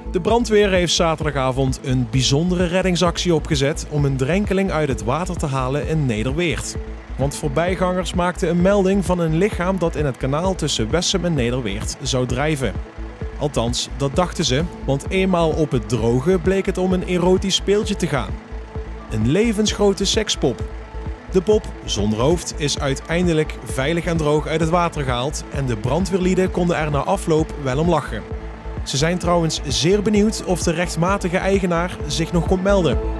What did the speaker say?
De brandweer heeft zaterdagavond een bijzondere reddingsactie opgezet om een drenkeling uit het water te halen in Nederweert. Want voorbijgangers maakten een melding van een lichaam dat in het kanaal tussen Wessem en Nederweert zou drijven. Althans, dat dachten ze, want eenmaal op het droge bleek het om een erotisch speeltje te gaan. Een levensgrote sekspop. De pop, zonder hoofd, is uiteindelijk veilig en droog uit het water gehaald en de brandweerlieden konden er na afloop wel om lachen. Ze zijn trouwens zeer benieuwd of de rechtmatige eigenaar zich nog komt melden.